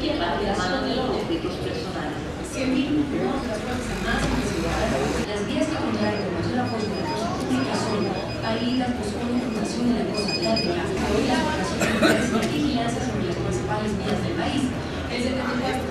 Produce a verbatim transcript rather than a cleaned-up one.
para que mano de los conflictos personales. Las vías que contraen con mayor apoyo de la cosa pública son alidas, posponen información en la cosa pública, colaboración y vigilancia sobre las principales vías del país. El